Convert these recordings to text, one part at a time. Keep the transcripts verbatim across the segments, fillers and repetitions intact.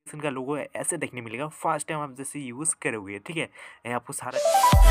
का लोगो ऐसे देखने मिलेगा फर्स्ट टाइम आप जैसे यूज़ करोगे, ठीक है। यहाँ आपको सारा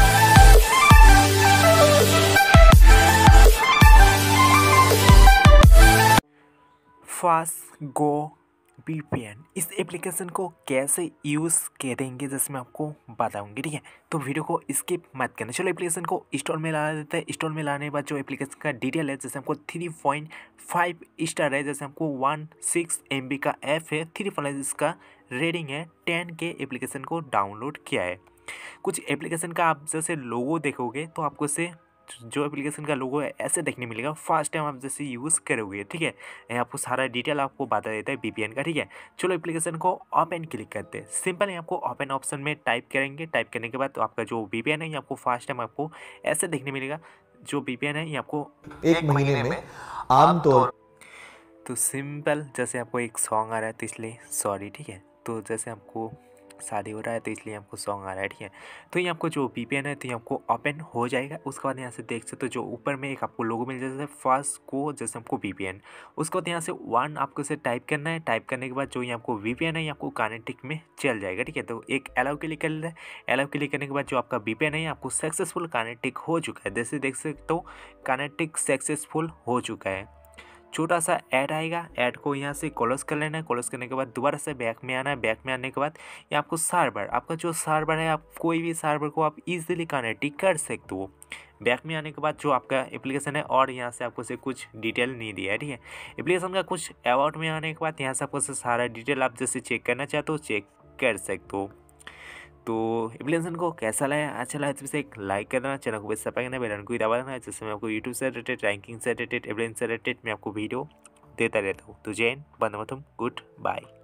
फास्ट गो वीपीएन इस एप्लीकेशन को कैसे यूज़ करेंगे जैसे मैं आपको बताऊंगी, ठीक है। तो वीडियो को स्किप मत करना। चलो एप्लीकेशन को इंस्टॉल में ला देते हैं। इंस्टॉल में लाने के बाद जो एप्लीकेशन का डिटेल है, जैसे हमको थ्री पॉइंट फाइव स्टार है, जैसे हमको वन सिक्स एम बी का ऐप है, थ्री पॉइंट इसका रेटिंग है, टेन के एप्लीकेशन को डाउनलोड किया है। कुछ एप्लीकेशन का आप जैसे लोगो देखोगे तो आपको से जो एप्लीकेशन का लोगो है ऐसे देखने मिलेगा फर्स्ट टाइम आप जैसे यूज़ करोगे, ठीक है। यहाँ आपको सारा डिटेल आपको बता देता है वीपीएन का, ठीक है। चलो एप्लीकेशन को ओपन क्लिक करते हैं। सिंपल है, आपको ओपन ऑप्शन में टाइप करेंगे। टाइप करने के बाद तो आपका जो वीपीएन है ये आपको फर्स्ट टाइम आपको ऐसे देखने मिलेगा। जो वीपीएन है ये आपको एक महीने में आमतौर तो सिंपल जैसे आपको एक सॉन्ग आ रहा है तो इसलिए सॉरी, ठीक है। तो जैसे आपको शादी हो रहा है तो इसलिए आपको सॉन्ग आ रहा है, ठीक है। तो ये आपको जो वीपीएन है तो ये आपको ओपन हो जाएगा। उसके बाद यहाँ से देख सकते हो जो ऊपर में एक आपको लोगो मिल जाता है फास्ट को, जैसे हमको वीपीएन। उसके बाद यहाँ से वन आपको इसे टाइप करना है। टाइप करने के बाद जो ये आपको वीपीएन है ये आपको कानेक्टिक में चल जाएगा, ठीक है। तो एक अलाउ क्लिक कर लेना है। अलाउ क्लिक करने के बाद जो आपका वीपीएन है आपको सक्सेसफुल कानेक्टिक हो चुका है। जैसे देख सकते हो कानेक्टिक सक्सेसफुल हो चुका है। छोटा सा ऐड आएगा, ऐड को यहाँ से क्लोज कर लेना है। क्लोज करने के बाद दोबारा से बैक में आना है। बैक में आने के बाद ये आपको सर्वर, आपका जो सर्वर है, आप कोई भी सर्वर को आप इजीली कनेक्ट कर सकते हो। बैक में आने के बाद जो आपका एप्लीकेशन है और यहाँ से आपको से कुछ डिटेल नहीं दिया है, ठीक है। एप्लीकेशन का कुछ अबाउट में आने के बाद यहाँ से आपको से सारा डिटेल आप जैसे चेक करना चाहते हो चेक कर सकते हो। तो एप्लीकेशन को कैसा लगा, अच्छा लगा तो एक लाइक करना, चैनल को सब्सक्राइब करना, बेल आइकन को दबा देना। जैसे मैं आपको यूट्यूब से रिलेटेड, रैंकिंग से रिलेटेड, एप्लीकेशन से रिलेटेड मैं आपको वीडियो देता रहता हूँ। तो जय हिंद, वंदे मातरम, गुड बाय।